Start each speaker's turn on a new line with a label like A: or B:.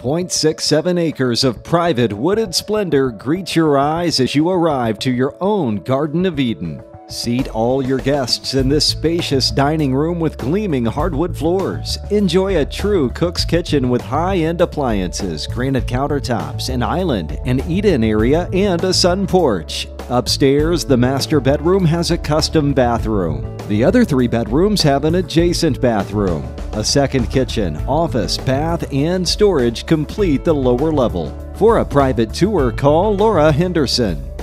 A: 0.67 acres of private wooded splendor greet your eyes as you arrive to your own Garden of Eden. Seat all your guests in this spacious dining room with gleaming hardwood floors. Enjoy a true cook's kitchen with high-end appliances, granite countertops, an island, an eat-in area, and a sun porch. Upstairs, the master bedroom has a custom bathroom. The other 3 bedrooms have an adjacent bathroom. A second kitchen, office, bath, and storage complete the lower level. For a private tour, call Laura Henderson.